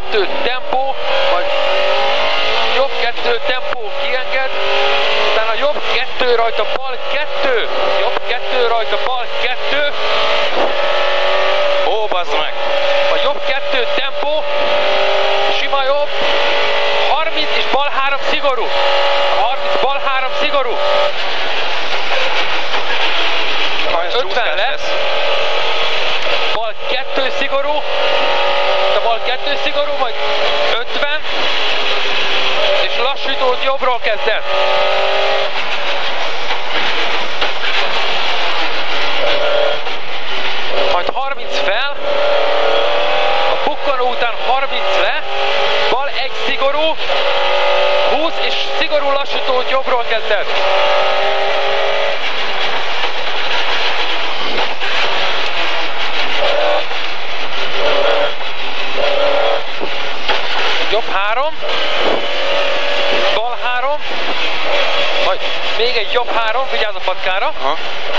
2 tempó, majd jobb 2 tempó kienged, utána jobb 2 rajta bal 2, jobb 2 rajta bal 2, Ó, bazd meg! a jobb 2 tempó, sima jobb, 30 és bal 3 szigorú, 30 bal 3 szigorú, 50 lesz, bal 2 szigorú, a bal 2 szigorú, majd 50, és lassítót jobbról kezded. Majd 30 fel, a bukkanó után 30 le, bal 1 szigorú, 20 és szigorú lassítót jobbról kezded. Jobb 3, bal 3, majd még egy jobb 3, vigyázz a patkára. Aha.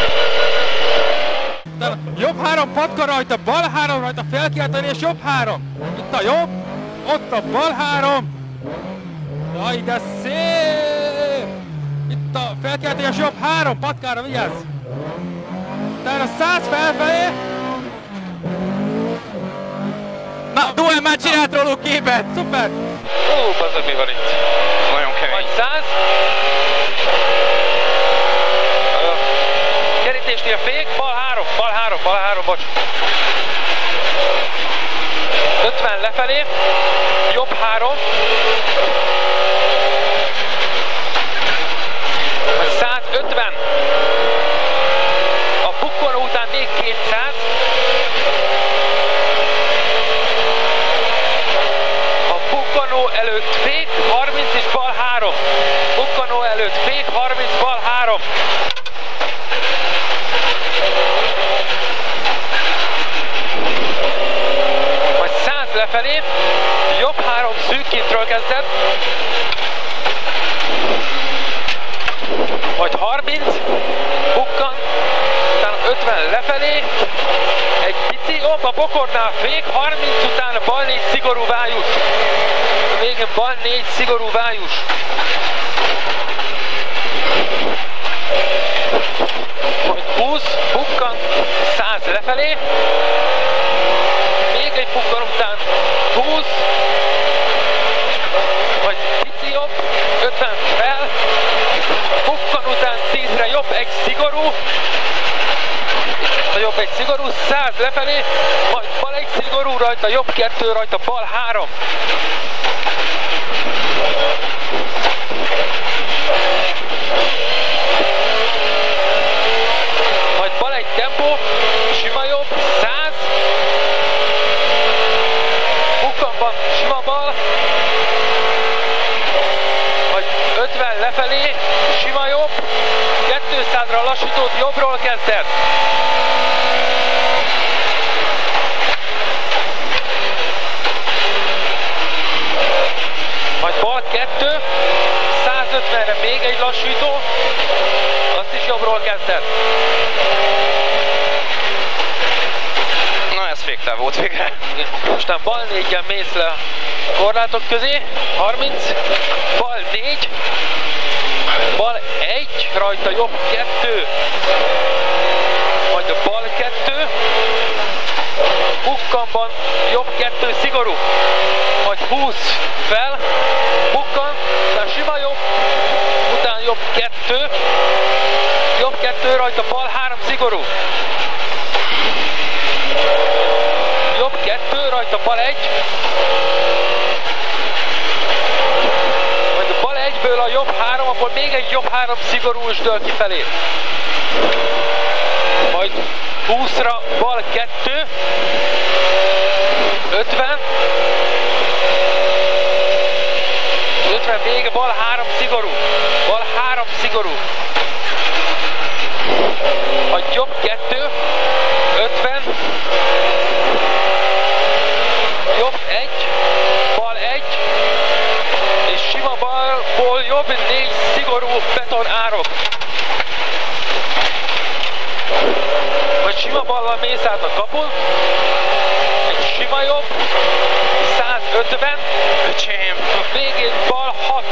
Jobb 3 patka rajta, bal 3 rajta felkiáltani, és jobb 3. Itt a jobb, ott a bal 3. Jaj, de szép! Itt a felkiáltani, és jobb 3, patkára vigyázz! Utána 100 felfelé. Na, Duel már csinált róluk képet! Szuper! Ó, bazdmeg, mi van itt? Nagyon kemény. Majd 100. Kerítésnél fék, bal 3, bocs. 50 lefelé, jobb 3. Majd 150. A bukkanó után még 200. A bukkanó előtt fék, 30 és bal 3. Bukkanó előtt fék, 30, bal 3. Majd 100 lefelé, jobb 3 szűk kintről kezded. Majd 30, bukkan, utána 50 lefelé, egy pici, a bokornál fék, 30 utána bal 4 szigorú vájus. A végén bal 4 szigorú vájus. Majd 20, bukkan, 100 lefelé, még egy bukkan után 20, majd pici jobb, 50 fel, bukkan után 10-re jobb, egy szigorú, a jobb egy szigorú, 100 lefelé, majd bal egy szigorú rajta, jobb 2 rajta, bal 3. Majd bal egy tempó, sima jobb, 100. Bukkanban sima bal. Majd 50 lefelé, sima jobb, 200-ra lassítót jobbról kezded. Majd bal 2, 150-re még egy lassító, azt is jobbról kezded. Na, ez féktáv volt végre. Aztán bal 4-jel mész le a korlátok közé, 30, bal 4, bal 1, rajta jobb 2, majd a bal 2, bukkanban jobb 2 szigorú, majd 20 fel, bukkan, utána sima jobb, utána jobb 2 rajta bal 3 szigorú, jobb 2 rajta bal 1, majd a bal 1-ből a jobb 3, akkor még egy jobb 3 szigorú és dől kifelé. Majd 20-ra bal 2, 50, 50 vége, bal 3 szigorú, bal 3 szigorú. A jobb 2, 50, jobb 1, bal 1, és sima balból jobb 4 szigorú beton árok. Vagy sima ballal mész át a kapun, egy sima jobb, 150, 50, Öcsém! a végén bal 6.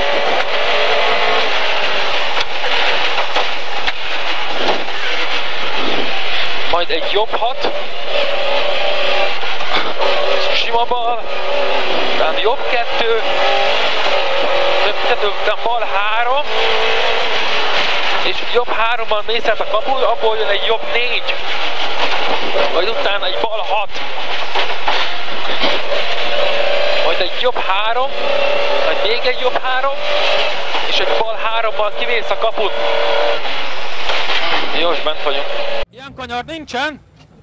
Majd egy jobb 6. Sima bal. Utána jobb 2. Utána bal 3. És jobb 3-mal mész át a kapun, abból jön egy jobb 4. Majd utána egy bal 6. Majd egy jobb 3, majd még egy jobb 3, és egy bal 3-mal kimész a kaput. Jó, és bent vagyunk. Ilyen kanyar nincsen.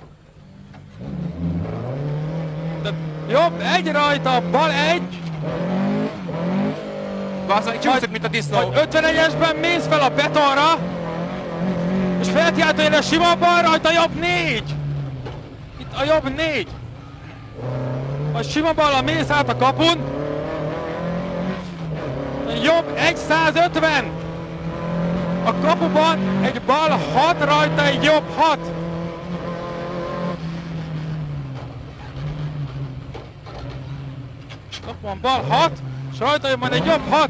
De jobb 1 rajta, bal 1. Bazzai, csúszik, mint a disznó. Majd 51-esben mész fel a betonra. És felkiáltójel a sima bal rajta, jobb 4. Itt a jobb 4. Majd sima ballal mész át a kapun. Jobb 150. A kapuban egy bal 6 rajta, egy jobb 6. Kapuban bal 6, és rajta jön majd egy jobb 6.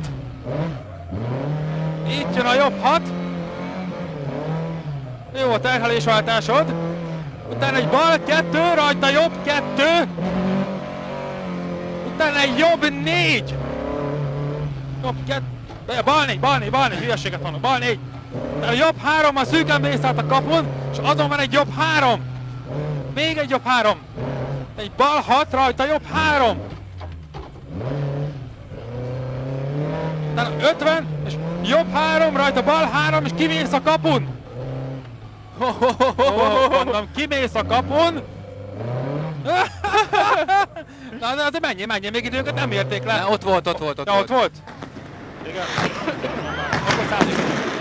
Itt jön a jobb 6. Jó a terhelésváltásod. Utána egy bal 2, rajta jobb 2. Utána egy jobb 4. Jobb 2. Bal 4, hülyeséget mondok, bal 4. Utána jobb 3, a szűken mész át a kapun, és azon van egy jobb 3. Még egy jobb 3. Egy bal 6, rajta jobb 3. Utána 50, és jobb 3, rajta bal 3, és kimész a kapun. Mondom, kimész a kapun. Na, azért menjél, még időket nem érték le. Ne, ott volt. Ja, ott volt? Igen. Akkor 100.